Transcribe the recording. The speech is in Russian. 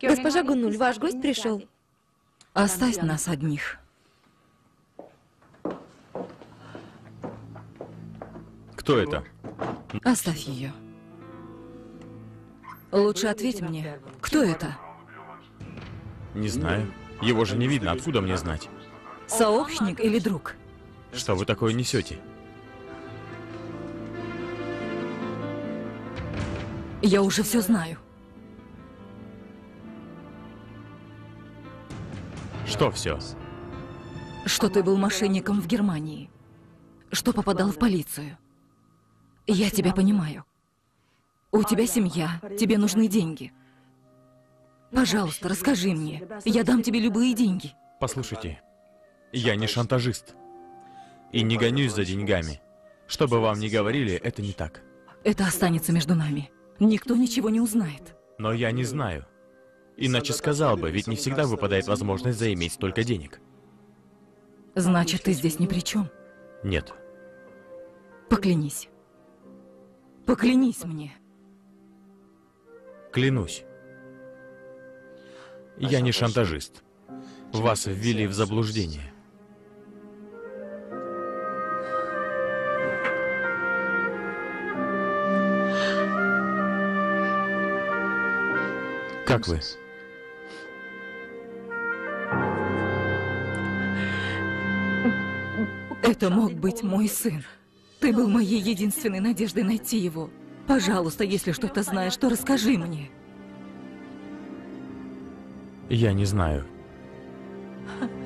Госпожа Гунуль, ваш гость пришел. Оставь нас одних. Кто это? Оставь ее. Лучше ответь мне, кто это? Не знаю. Его же не видно, откуда мне знать? Сообщник или друг? Что вы такое несете? Я уже все знаю. Что все? Что ты был мошенником в Германии. Что попадал в полицию. Я тебя понимаю. У тебя семья, тебе нужны деньги. Пожалуйста, расскажи мне. Я дам тебе любые деньги. Послушайте, я не шантажист. И не гонюсь за деньгами. Что бы вам ни говорили, это не так. Это останется между нами. Никто ничего не узнает. Но я не знаю. Иначе сказал бы, ведь не всегда выпадает возможность заиметь столько денег. Значит, ты здесь ни при чем? Нет. Поклянись. Поклянись мне. Клянусь. Я не шантажист. Вас ввели в заблуждение. Как вы? Это мог быть мой сын. Ты был моей единственной надеждой найти его. Пожалуйста, если что-то знаешь, то расскажи мне. Я не знаю.